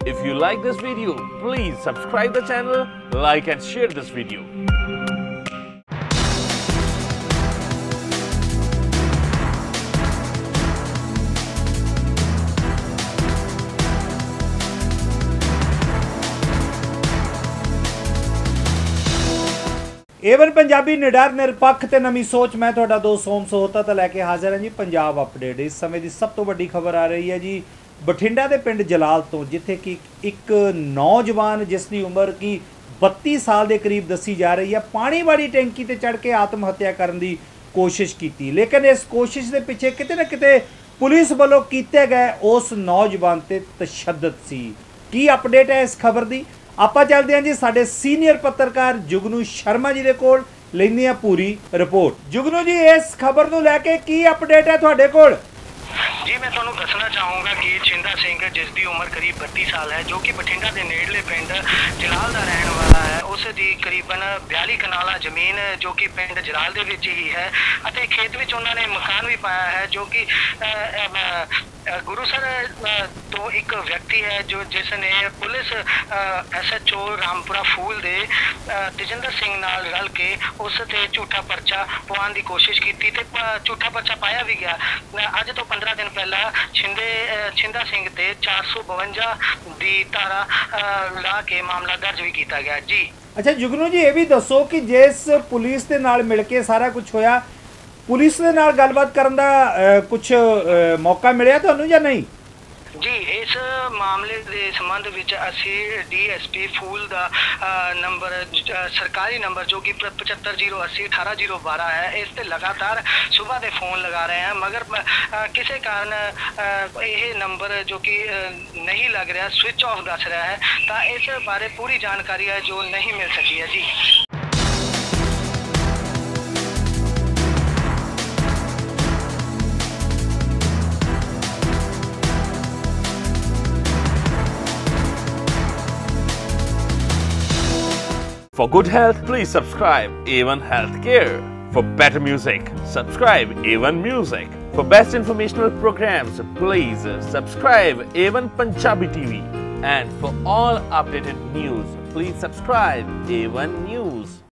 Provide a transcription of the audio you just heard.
If you like this video, please subscribe the channel, like and share this video. ਏਵਨ ਪੰਜਾਬੀ ਨਿਡਰ ਨਿਰਪੱਖ ਤੇ ਨਵੀਂ ਸੋਚ ਮੈਂ ਤੁਹਾਡਾ ਦੋਸਤ ਸੋਮ ਸੋਹਤਾ ਤਾਂ ਲੈ ਕੇ ਹਾਜ਼ਰ ਹਾਂ ਜੀ ਪੰਜਾਬ ਅਪਡੇਟ। ਇਸ ਸਮੇਂ ਦੀ ਸਭ ਤੋਂ ਵੱਡੀ ਖਬਰ ਆ ਰਹੀ ਹੈ ਜੀ ਬਠਿੰਡਾ ਦੇ ਪਿੰਡ ਜਲਾਲ ਤੋਂ, ਜਿੱਥੇ ਕਿ ਇੱਕ ਨੌਜਵਾਨ ਜਿਸ ਦੀ ਉਮਰ ਕੀ 32 ਸਾਲ ਦੇ ਕਰੀਬ ਦੱਸੀ ਜਾ ਰਹੀ ਹੈ, ਪਾਣੀ ਵਾਲੀ ਟੈਂਕੀ ਤੇ ਚੜ੍ਹ ਕੇ ਆਤਮ ਹੱਤਿਆ ਕਰਨ ਦੀ ਕੋਸ਼ਿਸ਼ ਕੀਤੀ। ਲੇਕਿਨ ਇਸ ਕੋਸ਼ਿਸ਼ ਦੇ ਪਿੱਛੇ ਕਿਤੇ ਨਾ ਕਿਤੇ ਪੁਲਿਸ ਵੱਲੋਂ ਕੀਤੇ ਗਏ ਉਸ ਨੌਜਵਾਨ ਤੇ ਤਸ਼ੱਦਦ ਸੀ। ਕੀ ਅਪਡੇਟ ਹੈ ਇਸ ਖਬਰ ਦੀ? ਆਪਾਂ ਚੱਲਦੇ ਹਾਂ ਜੀ ਸਾਡੇ ਸੀਨੀਅਰ ਪੱਤਰਕਾਰ ਜੁਗਨੂ ਸ਼ਰਮਾ ਜੀ ਦੇ ਕੋਲ, ਲੈਂਦੇ ਹਾਂ ਪੂਰੀ ਰਿਪੋਰਟ। ਜੁਗਨੂ ਜੀ, ਇਸ ਖਬਰ ਨੂੰ ਲੈ ਕੇ ਕੀ ਅਪਡੇਟ ਹੈ ਤੁਹਾਡੇ ਕੋਲ? जी, मैं ਤੁਹਾਨੂੰ ਦੱਸਣਾ ਚਾਹੂੰਗਾ ਕਿ ਛਿੰਦਾ ਸਿੰਘ ਜਿਸ ਦੀ ਉਮਰ ਕਰੀਬ 32 ਸਾਲ ਹੈ, ਜੋ ਕਿ ਬਠਿੰਡਾ ਦੇ ਨੇੜਲੇ ਪਿੰਡ ਜਲਾਲ ਦਾ ਰਹਿਣ ਵਾਲਾ ਹੈ। ਉਸ ਦੀ ਕਰੀਬਨ 42 ਕਨਾਲਾ ਜ਼ਮੀਨ ਜੋ ਕਿ ਪਿੰਡ ਜਲਾਲ ਦੇ ਵਿੱਚ ਹੀ ਹੈ ਅਤੇ ਖੇਤ ਵਿੱਚ ਉਹਨਾਂ ਨੇ ਮਕਾਨ ਵੀ ਪਾਇਆ ਹੈ, ਜੋ ਕਿ ਗੁਰੂਸਰ ਤੋਂ ਇੱਕ ਵਿਅਕਤੀ ਹੈ ਜਿਸ ਨੇ ਪੁਲਿਸ SHO ਰਾਮਪੁਰਾ ਫੂਲ ਦੇ ਤੇਜਿੰਦਰ ਸਿੰਘ ਨਾਲ ਰਲ ਕੇ ਉਸ ਤੇ ਝੂਠਾ ਪਰਚਾ ਪਵਾਉਣ ਦੀ ਕੋਸ਼ਿਸ਼ ਕੀਤੀ ਤੇ ਝੂਠਾ ਪਰਚਾ ਪਾਇਆ ਵੀ ਗਿਆ। ਅੱਜ ਤੋਂ 15 ਦਿਨ ਪਹਿਲਾਂ ਛਿੰਦਾ ਸਿੰਘ ਤੇ 452 ਦੀ ਧਾਰਾ ਲਾ ਕੇ ਮਾਮਲਾ ਦਰਜ ਵੀ ਕੀਤਾ ਗਿਆ ਜੀ। ਅੱਛਾ ਜੁਗਨੂ ਜੀ, ਇਹ ਵੀ ਦੱਸੋ ਕਿ ਜਿਸ ਪੁਲਿਸ ਦੇ ਨਾਲ ਮਿਲ ਕੇ ਸਾਰਾ ਕੁਝ ਹੋਇਆ, ਪੁਲਿਸ ਦੇ ਨਾਲ ਗੱਲਬਾਤ ਕਰਨ ਦਾ ਕੁਝ ਮੌਕਾ ਮਿਲਿਆ ਤੁਹਾਨੂੰ ਜਾਂ ਨਹੀਂ? ਜੀ, ਇਸ ਮਾਮਲੇ ਦੇ ਸੰਬੰਧ ਵਿੱਚ ਅਸੀਂ DSP ਫੂਲ ਦਾ ਨੰਬਰ ਸਰਕਾਰੀ ਨੰਬਰ ਜੋ ਕਿ 7508 18012 ਹੈ, ਇਸ ਤੇ ਲਗਾਤਾਰ ਸੁਬਾਹ ਦੇ ਫੋਨ ਲਗਾ ਰਹੇ ਹਾਂ, ਮਗਰ ਕਿਸੇ ਕਾਰਨ ਇਹ ਨੰਬਰ ਜੋ ਕਿ ਨਹੀਂ ਲੱਗ ਰਿਹਾ, ਸਵਿਚ ਆਫ ਦੱਸ ਰਿਹਾ ਹੈ, ਤਾਂ ਇਸ ਬਾਰੇ ਪੂਰੀ ਜਾਣਕਾਰੀ ਹੈ ਜੋ ਨਹੀਂ ਮਿਲ ਸਕੀ ਹੈ ਜੀ। For good health, please subscribe A1 Healthcare. For better music, subscribe A1 Music. For best informational programs, please subscribe A1 Punjabi TV. And for all updated news, please subscribe A1 News.